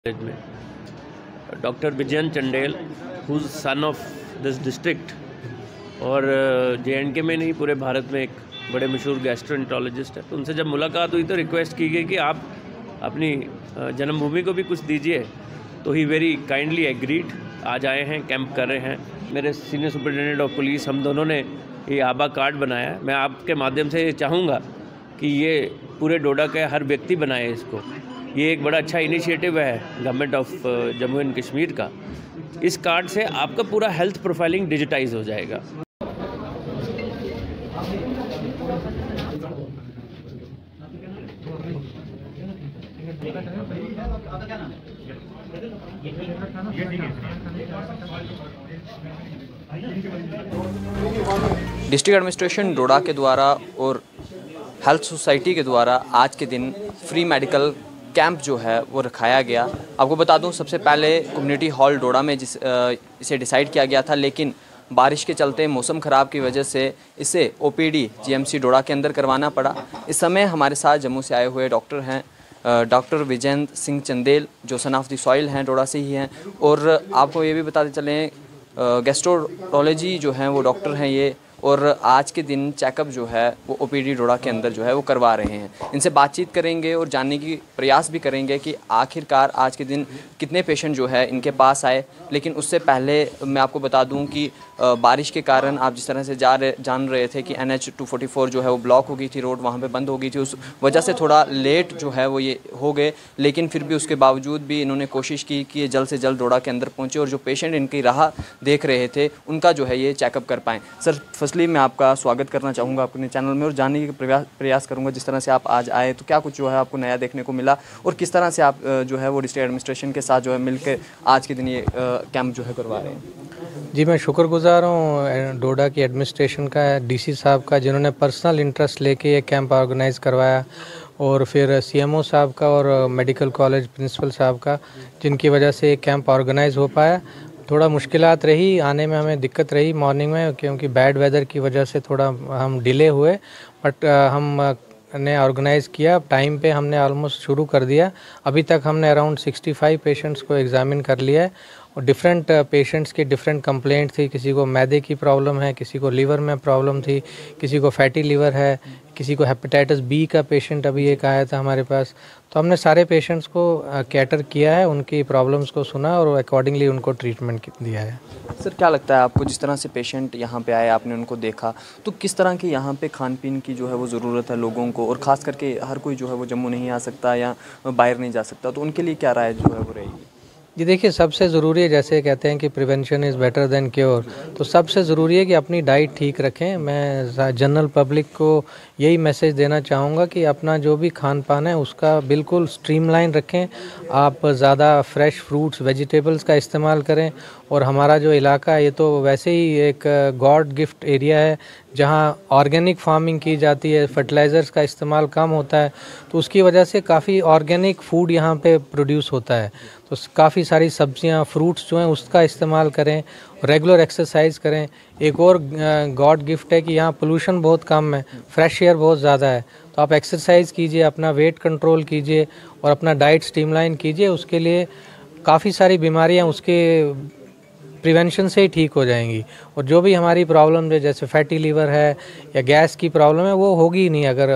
College में doctor Vijayan Chandel who is son of this district और JNK में नहीं पूरे भारत में एक बड़े मशहूर गैस्ट्रोएंटरोलॉजिस्ट है। तो उनसे जब मुलाकात हुई तो रिक्वेस्ट की गई कि आप अपनी जन्मभूमि को भी कुछ दीजिए, तो ही वेरी काइंडली एग्रीड। आज आए हैं, कैंप कर रहे हैं। मेरे सीनियर सुपरिटेंडेंट ऑफ पुलिस, हम दोनों ने ये आबा कार्ड बनाया है। मैं आपके माध्यम से ये चाहूँगा कि ये पूरे डोडा के हर व्यक्ति बनाए इसको। ये एक बड़ा अच्छा इनिशिएटिव है government of Jammu and Kashmir का। इस कार्ड से आपका पूरा हेल्थ प्रोफाइलिंग डिजिटाइज हो जाएगा। डिस्ट्रिक्ट एडमिनिस्ट्रेशन डोडा के द्वारा और हेल्थ सोसाइटी के द्वारा आज के दिन फ्री मेडिकल कैंप जो है वो रखाया गया। आपको बता दूं, सबसे पहले कम्युनिटी हॉल डोडा में इसे डिसाइड किया गया था, लेकिन बारिश के चलते मौसम ख़राब की वजह से इसे OPD GMC डोडा के अंदर करवाना पड़ा। इस समय हमारे साथ जम्मू से आए हुए डॉक्टर हैं, डॉक्टर विजयन सिंह चंदेल, जो सन ऑफ द सॉइल हैं, डोडा से ही हैं। और आपको ये भी बताते चलें, गैस्ट्रोलॉजी जो हैं वो डॉक्टर हैं ये, और आज के दिन चेकअप जो है वो OPD डोडा के अंदर जो है वो करवा रहे हैं। इनसे बातचीत करेंगे और जानने की प्रयास भी करेंगे कि आखिरकार आज के दिन कितने पेशेंट जो है इनके पास आए। लेकिन उससे पहले मैं आपको बता दूं कि बारिश के कारण आप जिस तरह से जान रहे थे कि NH 244 जो है वो ब्लॉक हो गई थी, रोड वहाँ पे बंद हो गई थी। उस वजह से थोड़ा लेट जो है वो ये हो गए, लेकिन फिर भी उसके बावजूद भी इन्होंने कोशिश की कि ये जल्द से जल्द डोडा के अंदर पहुँचे और जो पेशेंट इनकी राह देख रहे थे उनका जो है ये चेकअप कर पाएँ। सर, फर्स्टली मैं आपका स्वागत करना चाहूँगा अपने चैनल में और जानने की प्रयास करूँगा जिस तरह से आप आज आए तो क्या कुछ जो है आपको नया देखने को मिला और किस तरह से आप जो है वो डिस्ट्रिक्ट एडमिनिस्ट्रेशन के साथ जो है मिलकर आज के दिन ये कैंप जो है करवा रहे हैं। जी, मैं शुक्रगुजार हूँ डोडा की एडमिनिस्ट्रेशन का, DC साहब का, जिन्होंने पर्सनल इंटरेस्ट लेके ये कैंप ऑर्गेनाइज़ करवाया, और फिर CMO साहब का और मेडिकल कॉलेज प्रिंसिपल साहब का, जिनकी वजह से ये कैंप ऑर्गेनाइज़ हो पाया। थोड़ा मुश्किलात रही, आने में हमें दिक्कत रही मॉर्निंग में, क्योंकि बैड वेदर की वजह से थोड़ा हम डिले हुए, बट हम ने ऑर्गेनाइज़ किया टाइम पे। हमने ऑलमोस्ट शुरू कर दिया। अभी तक हमने अराउंड 65 पेशेंट्स को एग्ज़ामिन कर लिया है, और डिफरेंट पेशेंट्स की डिफरेंट कंप्लेंट थी। किसी को मैदे की प्रॉब्लम है, किसी को लीवर में प्रॉब्लम थी, किसी को फैटी लीवर है, किसी को हेपेटाइटिस B का पेशेंट अभी एक आया था हमारे पास। तो हमने सारे पेशेंट्स को कैटर किया है, उनकी प्रॉब्लम्स को सुना और अकॉर्डिंगली उनको ट्रीटमेंट दिया है। सर, क्या लगता है आपको, जिस तरह से पेशेंट यहाँ पे आए, आपने उनको देखा, तो किस तरह की यहाँ पे खान पीन की जो है वो ज़रूरत है लोगों को, और ख़ास करके हर कोई जो है वो जम्मू नहीं आ सकता या बाहर नहीं जा सकता, तो उनके लिए क्या राय जो है वो रहेगी? जी देखिए, सबसे ज़रूरी है, जैसे कहते हैं कि prevention is better than cure, तो सबसे ज़रूरी है कि अपनी डाइट ठीक रखें। मैं जनरल पब्लिक को यही मैसेज देना चाहूँगा कि अपना जो भी खान पान है उसका बिल्कुल स्ट्रीमलाइन रखें। आप ज़्यादा फ्रेश फ्रूट्स वेजिटेबल्स का इस्तेमाल करें। और हमारा जो इलाका है ये तो वैसे ही एक गॉड गिफ्ट एरिया है, जहाँ ऑर्गेनिक फार्मिंग की जाती है, फर्टिलाइज़र्स का इस्तेमाल कम होता है, तो उसकी वजह से काफ़ी ऑर्गेनिक फूड यहाँ पे प्रोड्यूस होता है। तो काफ़ी सारी सब्जियाँ, फ्रूट्स जो हैं उसका इस्तेमाल करें, रेगुलर एक्सरसाइज करें। एक और गॉड गिफ्ट है कि यहाँ पोल्यूशन बहुत कम है, फ्रेश एयर बहुत ज़्यादा है। तो आप एक्सरसाइज कीजिए, अपना वेट कंट्रोल कीजिए और अपना डाइट स्ट्रीमलाइन कीजिए। उसके लिए काफ़ी सारी बीमारियाँ उसके प्रिवेंशन से ही ठीक हो जाएंगी। और जो भी हमारी प्रॉब्लम है, जैसे फैटी लीवर है या गैस की प्रॉब्लम है, वो होगी ही नहीं अगर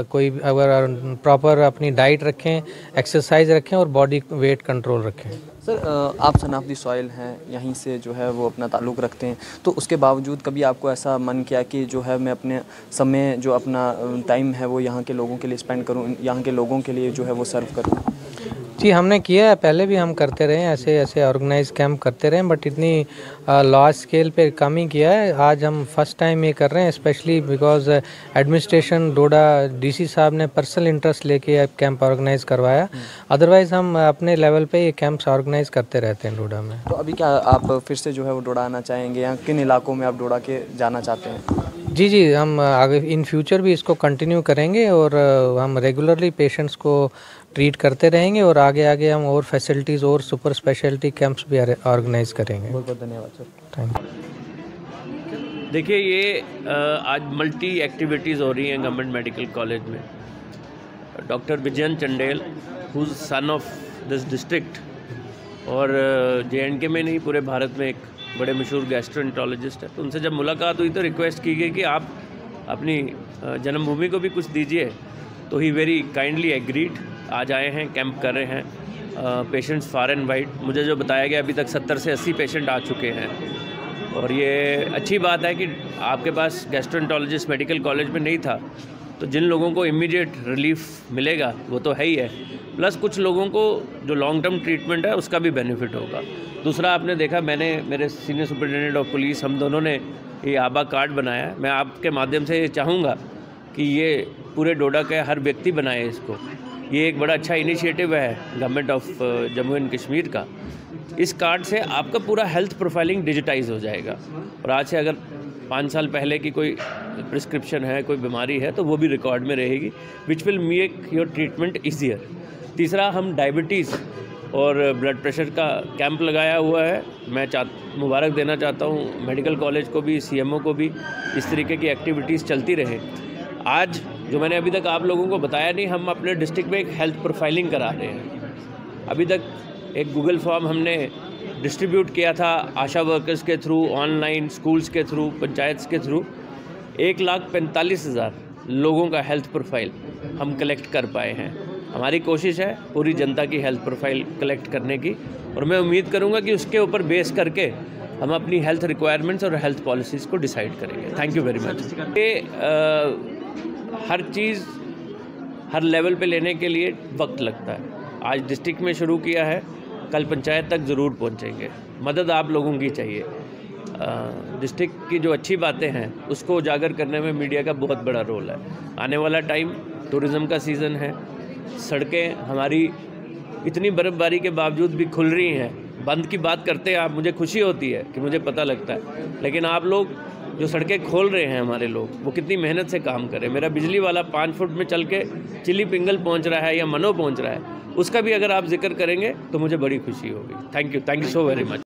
प्रॉपर अपनी डाइट रखें, एक्सरसाइज रखें और बॉडी वेट कंट्रोल रखें। सर, आप सन ऑफ द सॉइल हैं, यहीं से जो है वो अपना ताल्लुक़ रखते हैं, तो उसके बावजूद कभी आपको ऐसा मन किया कि जो है मैं अपने समय, जो अपना टाइम है वो यहाँ के लोगों के लिए स्पेंड करूँ, यहाँ के लोगों के लिए जो है वो सर्व करूँ? जी, हमने किया है, पहले भी हम करते रहे हैं, ऐसे ऑर्गेनाइज कैंप करते रहे हैं, बट इतनी लार्ज स्केल पे कम ही किया है। आज हम फर्स्ट टाइम ये कर रहे हैं, specially because administration Doda DC साहब ने पर्सनल इंटरेस्ट लेके कैंप ऑर्गेनाइज करवाया। अदरवाइज़ हम अपने लेवल पे ये कैंप्स ऑर्गेनाइज करते रहते हैं डोडा में। तो अभी क्या आप फिर से जो है वो डोडा आना चाहेंगे, या किन इलाकों में आप डोडा के जाना चाहते हैं? जी, हम आगे इन फ्यूचर भी इसको कंटिन्यू करेंगे, और हम रेगुलरली पेशेंट्स को ट्रीट करते रहेंगे, और आगे हम और फैसिलिटीज़ और सुपर स्पेशलिटी कैंप्स भी ऑर्गेनाइज करेंगे। बहुत बहुत धन्यवाद सर। Thank you. देखिए, ये आज मल्टी एक्टिविटीज़ हो रही हैं गवर्नमेंट मेडिकल कॉलेज में। Doctor Vijayan Chandel who is son of this district और JNK में नहीं पूरे भारत में एक बड़े मशहूर गैस्ट्रोएंटरोलॉजिस्ट है। तो उनसे जब मुलाकात हुई तो रिक्वेस्ट की गई कि आप अपनी जन्मभूमि को भी कुछ दीजिए, तो ही वेरी काइंडली एग्रीड। आज आए हैं, कैंप कर रहे हैं। पेशेंट्स फार एंड वाइड, मुझे जो बताया गया अभी तक 70 से 80 पेशेंट आ चुके हैं। और ये अच्छी बात है कि आपके पास गैस्ट्रोएंटरोलॉजिस्ट मेडिकल कॉलेज में नहीं था, तो जिन लोगों को इमीडिएट रिलीफ मिलेगा वो तो है ही है, प्लस कुछ लोगों को जो लॉन्ग टर्म ट्रीटमेंट है उसका भी बेनिफिट होगा। दूसरा, आपने देखा, मैंने, मेरे सीनियर सुपरिटेंडेंट ऑफ पुलिस, हम दोनों ने ये आबा कार्ड बनाया है। मैं आपके माध्यम से ये चाहूँगा कि ये पूरे डोडा के हर व्यक्ति बनाए इसको। ये एक बड़ा अच्छा इनिशिएटिव है government of Jammu and Kashmir का। इस कार्ड से आपका पूरा हेल्थ प्रोफाइलिंग डिजिटाइज हो जाएगा, और आज से अगर 5 साल पहले की कोई प्रिस्क्रिप्शन है, कोई बीमारी है, तो वो भी रिकॉर्ड में रहेगी, which will make your treatment easier. तीसरा, हम डायबिटीज़ और ब्लड प्रेशर का कैंप लगाया हुआ है। मैं मुबारक देना चाहता हूँ मेडिकल कॉलेज को भी, CMO को भी। इस तरीके की एक्टिविटीज़ चलती रहे। आज जो मैंने अभी तक आप लोगों को बताया नहीं, हम अपने डिस्ट्रिक्ट में एक हेल्थ प्रोफाइलिंग करा रहे हैं। अभी तक एक गूगल फॉर्म हमने डिस्ट्रीब्यूट किया था आशा वर्कर्स के थ्रू, ऑनलाइन, स्कूल्स के थ्रू, पंचायत के थ्रू। 1,45,000 लोगों का हेल्थ प्रोफाइल हम कलेक्ट कर पाए हैं। हमारी कोशिश है पूरी जनता की हेल्थ प्रोफाइल कलेक्ट करने की, और मैं उम्मीद करूंगा कि उसके ऊपर बेस करके हम अपनी हेल्थ रिक्वायरमेंट्स और हेल्थ पॉलिसीज़ को डिसाइड करेंगे। Thank you very much. ये हर चीज़ हर लेवल पे लेने के लिए वक्त लगता है। आज डिस्ट्रिक्ट में शुरू किया है, कल पंचायत तक ज़रूर पहुंचेंगे। मदद आप लोगों की चाहिए। डिस्ट्रिक्ट की जो अच्छी बातें हैं उसको उजागर करने में मीडिया का बहुत बड़ा रोल है। आने वाला टाइम टूरिज़्म का सीज़न है। सड़कें हमारी इतनी बर्फ़बारी के बावजूद भी खुल रही हैं। बंद की बात करते हैं आप, मुझे खुशी होती है कि मुझे पता लगता है, लेकिन आप लोग जो सड़कें खोल रहे हैं, हमारे लोग, वो कितनी मेहनत से काम कर रहे हैं। मेरा बिजली वाला 5 फुट में चल के चिली पिंगल पहुंच रहा है या मनो पहुंच रहा है, उसका भी अगर आप जिक्र करेंगे तो मुझे बड़ी खुशी होगी। Thank you so very much.